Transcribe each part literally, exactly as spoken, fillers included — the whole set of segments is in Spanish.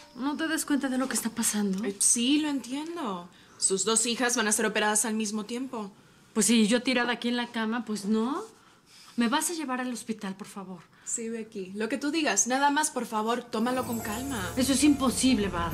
¿No te das cuenta de lo que está pasando? Eh, sí, lo entiendo. Sus dos hijas van a ser operadas al mismo tiempo. Pues si yo tirada aquí en la cama, pues no. ¿Me vas a llevar al hospital, por favor? Sí, Becky. Lo que tú digas. Nada más, por favor, tómalo con calma. Eso es imposible, Bar.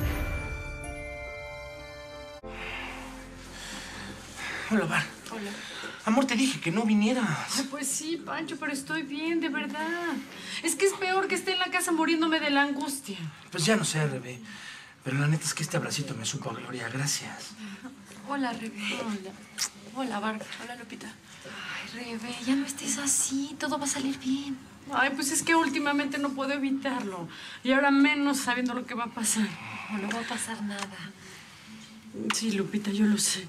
Hola, Bar. Hola. Amor, te dije que no vinieras. Ay, pues sí, Pancho, pero estoy bien, de verdad. Es que es peor que esté en la casa muriéndome de la angustia. Pues ya no sé, Rebe. Pero la neta es que este abracito me supo a gloria. Gracias. Hola, Rebe. Hola. Hola, Bar. Hola, Lupita. Ay, Rebe, ya no estés así. Todo va a salir bien. Ay, pues es que últimamente no puedo evitarlo. Y ahora menos sabiendo lo que va a pasar. No, no va a pasar nada. Sí, Lupita, yo lo sé.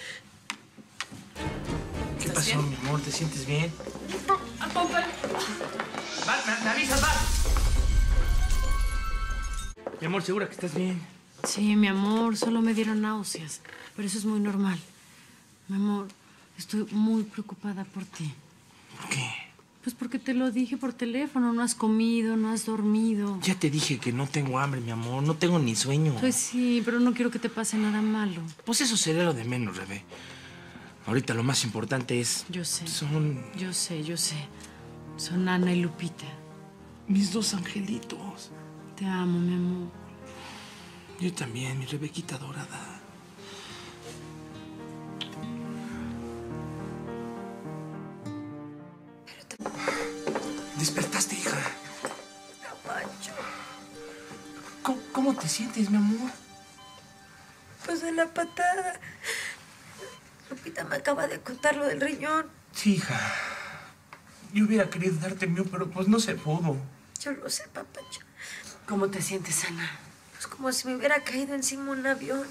¿Qué pasó, bien? Mi amor? ¿Te sientes bien? Acompáñame. Bar, me, me avisas, Bar. Mi amor, ¿segura que estás bien? Sí, mi amor, solo me dieron náuseas. Pero eso es muy normal. Mi amor, estoy muy preocupada por ti. ¿Por qué? Pues porque te lo dije por teléfono. No has comido, no has dormido. Ya te dije que no tengo hambre, mi amor. No tengo ni sueño. Pues sí, pero no quiero que te pase nada malo. Pues eso sería lo de menos, Rebe. Ahorita lo más importante es... Yo sé. Son... Yo sé, yo sé. Son Ana y Lupita. mis dos angelitos. Te amo, mi amor. Yo también, mi Rebequita dorada. ¿Despertaste, hija? Pancho. ¿Cómo, ¿Cómo te sientes, mi amor? Pues de la patada. Lupita me acaba de contar lo del riñón. Sí, hija. Yo hubiera querido darte el mío, pero pues no se pudo. Yo lo sé, Pancho. ¿Cómo te sientes, Ana? Pues como si me hubiera caído encima un avión.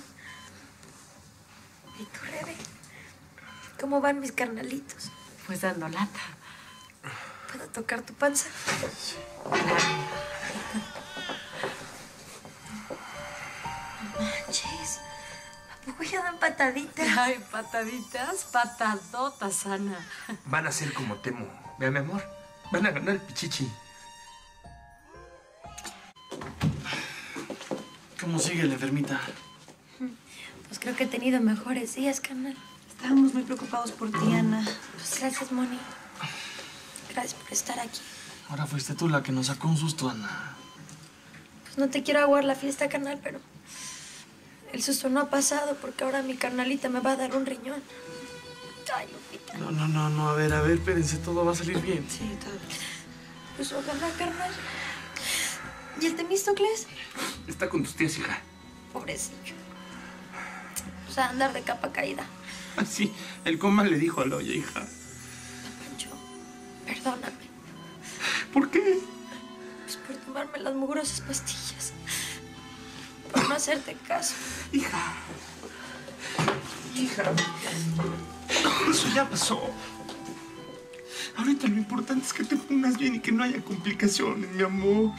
¿Y tú, Rebe? ¿Cómo van mis carnalitos? Pues dando lata. ¿Puedo tocar tu panza? No manches. ¿A poco ya dan pataditas? Ay, pataditas, patadotas, Ana. Van a ser como Temo. Vea, mi amor. Van a ganar el pichichi. ¿Cómo sigue la enfermita? Pues creo que he tenido mejores días, carnal. Estábamos muy preocupados por ti, Ana. Pues gracias, Moni. Gracias por estar aquí. Ahora fuiste tú la que nos sacó un susto, Ana. Pues no te quiero aguar la fiesta, carnal, pero el susto no ha pasado porque ahora mi carnalita me va a dar un riñón. Ay, Lupita. No, no, no, no. A ver, a ver, espérense. Todo va a salir bien. Sí, todo bien. Pues ojalá, carnal. ¿Y el Temístocles? Está con tus tías, hija. Pobrecillo. Pues a andar de capa caída. Ah, sí. El coma le dijo a la olla, hija. Pancho, perdóname. ¿Por qué? Pues por tomarme las mugrosas pastillas. Por no hacerte caso. Hija. Hija. Eso ya pasó. Ahorita lo importante es que te pongas bien y que no haya complicaciones, mi amor.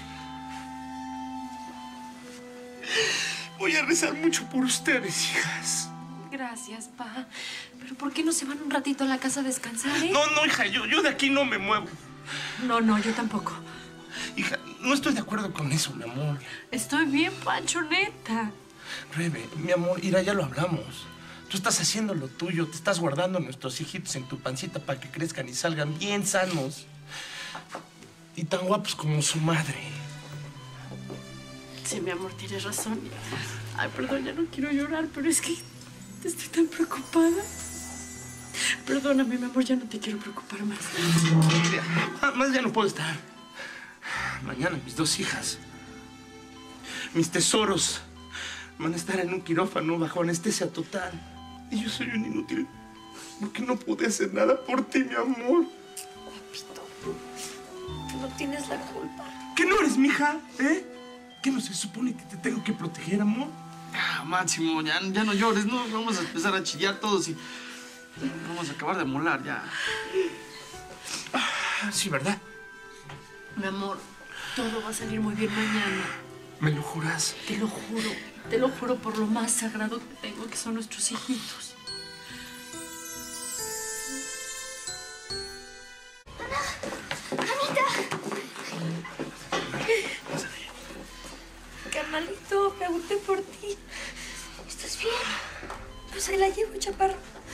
Voy a rezar mucho por ustedes, hijas. Gracias, pa. Pero ¿por qué no se van un ratito a la casa a descansar, eh? No, no, hija, yo, yo de aquí no me muevo. No, no, yo tampoco. Hija, no estoy de acuerdo con eso, mi amor. Estoy bien, Pancho, neta. Rebe, mi amor, Ira, ya lo hablamos. Tú estás haciendo lo tuyo, te estás guardando a nuestros hijitos en tu pancita para que crezcan y salgan bien sanos. Y tan guapos como su madre. Sí, mi amor, tienes razón. Ay, perdón, ya no quiero llorar, pero es que estoy tan preocupada. Perdóname, mi amor, ya no te quiero preocupar más. Ah, más ya no puedo estar. Mañana mis dos hijas, mis tesoros, van a estar en un quirófano bajo anestesia total. Y yo soy un inútil porque no pude hacer nada por ti, mi amor. Papito, no tienes la culpa. ¿Qué no eres mi hija, eh? ¿Qué no se supone que te tengo que proteger, amor? Ah, Máximo, ya, ya no llores, ¿no? Vamos a empezar a chillar todos y vamos a acabar de molar ya. Ah, sí, ¿verdad? Mi amor, todo va a salir muy bien mañana. ¿Me lo juras? Te lo juro, te lo juro por lo más sagrado que tengo, que son nuestros hijitos. Carnalito. pregunté por ti. ¿Estás bien? Pues ahí la llevo, chaparro.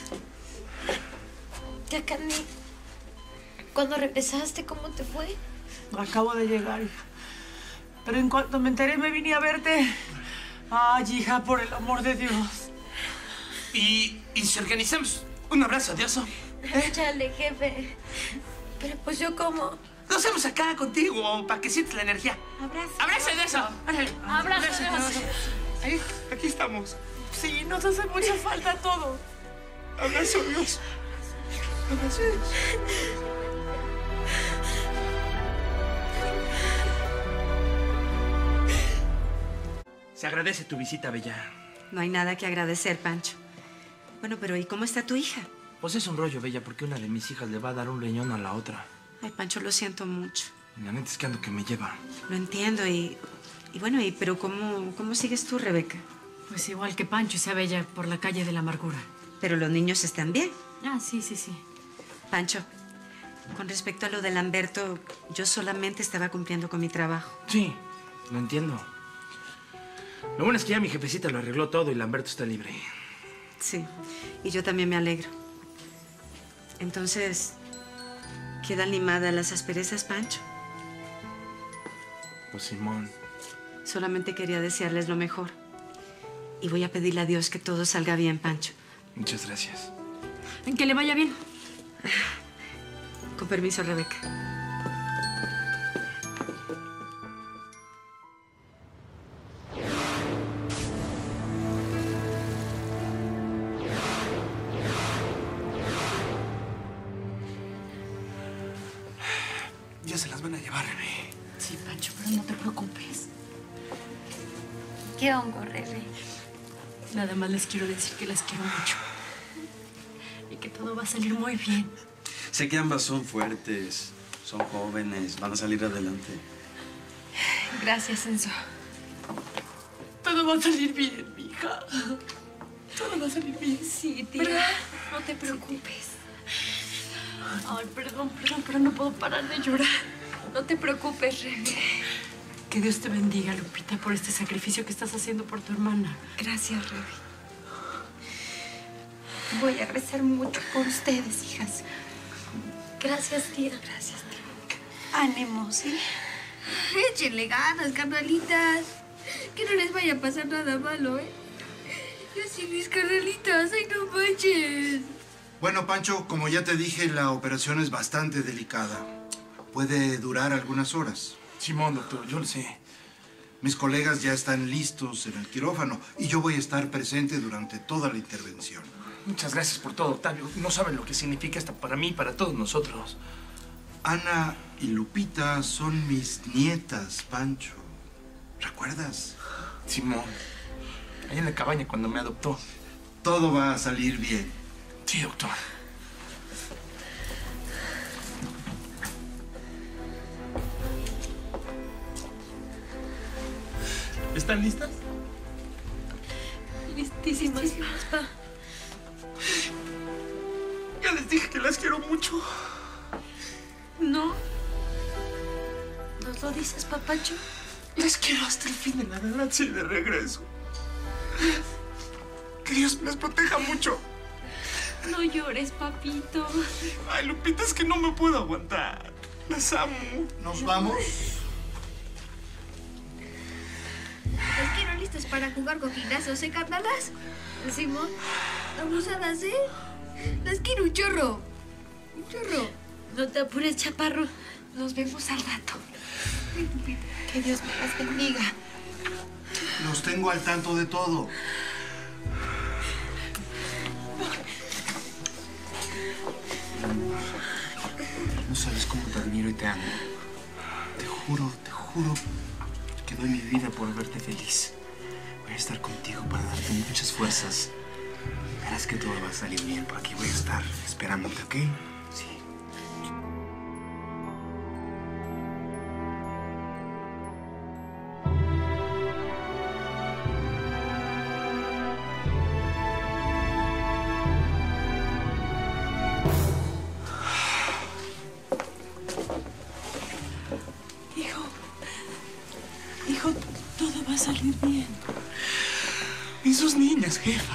Ya, Cani, ¿cuándo regresaste? ¿Cómo te fue? Acabo de llegar, hija. Pero en cuanto me enteré, me vine a verte. Ay, hija, por el amor de Dios. Y, y si organizamos un abrazo de oso. Échale, jefe. Pero pues yo como... Lo hacemos acá contigo, para que sientas la energía. Abrazo. ¡Abrazo de oso! Órale. Abrazo de oso. Ahí, aquí estamos. Sí, nos hace mucha falta todo. Abrazo de oso. Abrazo de oso. Se agradece tu visita, Bella. No hay nada que agradecer, Pancho. Bueno, pero ¿y cómo está tu hija? Pues es un rollo, Bella, porque una de mis hijas le va a dar un riñón a la otra. Ay, Pancho, lo siento mucho. Y la neta es que ando que me lleva. Lo entiendo y... Y bueno, y, pero ¿cómo, cómo sigues tú, Rebeca? Pues igual que Pancho y sea Bella por la calle de la amargura. Pero los niños están bien. Ah, sí, sí, sí. Pancho, con respecto a lo de Lamberto, yo solamente estaba cumpliendo con mi trabajo. Sí, lo entiendo. Lo bueno es que ya mi jefecita lo arregló todo y Lamberto está libre. Sí, y yo también me alegro. Entonces, ¿quedan limadas las asperezas, Pancho? Pues Simón. Solamente quería desearles lo mejor. Y voy a pedirle a Dios que todo salga bien, Pancho. Muchas gracias. En que le vaya bien. Con permiso, Rebeca. Ya se las van a llevar, Rebe. Sí, Pancho, pero no te preocupes. ¿Qué hongo, Rebe? Nada más les quiero decir que las quiero mucho. Y que todo va a salir muy bien. Sé que ambas son fuertes, son jóvenes, van a salir adelante. Gracias, Enzo. Todo va a salir bien, mija. Todo va a salir bien. Sí, tía. ¿Verdad? No te preocupes. Ay, perdón, perdón, pero no puedo parar de llorar. No te preocupes, Rebe. Que Dios te bendiga, Lupita, por este sacrificio que estás haciendo por tu hermana. Gracias, Rebe. Voy a rezar mucho por ustedes, hijas. Gracias, tía. Gracias, tía. Ánimo, ¿sí? Échenle ganas, carnalitas. Que no les vaya a pasar nada malo, ¿eh? Yo sí, mis carnalitas, ay, no manches. Bueno, Pancho, como ya te dije, la operación es bastante delicada. Puede durar algunas horas. Simón, doctor, yo lo sé. Mis colegas ya están listos en el quirófano y yo voy a estar presente durante toda la intervención. Muchas gracias por todo, Octavio. No saben lo que significa esto para mí y para todos nosotros. Ana y Lupita son mis nietas, Pancho. ¿Recuerdas? Simón, ahí en la cabaña cuando me adoptó. Todo va a salir bien. Sí, doctor. ¿Están listas? Listísimas, pa. Ya les dije que las quiero mucho. ¿No? ¿Nos lo dices, papacho? Las quiero hasta el fin de la galaxia y de regreso. Que Dios me las proteja mucho. No llores, papito. Ay, Lupita, es que no me puedo aguantar. Las amo. ¿Nos vamos? Las quiero listas para jugar con gimnasios, ¿eh, carnalas? Simón, abusadas, ¿eh? Las quiero un chorro. Un chorro. No te apures, chaparro. Nos vemos al rato. Que Dios me las bendiga. Los tengo al tanto de todo. No sabes cómo te admiro y te amo. Te juro, te juro que doy mi vida por verte feliz. Voy a estar contigo para darte muchas fuerzas. Verás que todo va a salir bien. Por aquí voy a estar esperándote, ¿ok? Sí. Hijo, hijo, todo va a salir bien. Mis dos niñas, jefa.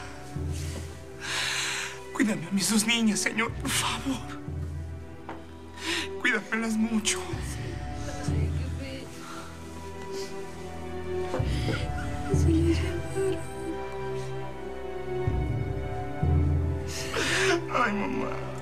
Cuídame a mis dos niñas, señor, por favor. Cuídamelas mucho. Se les llevaron. Ay, mamá.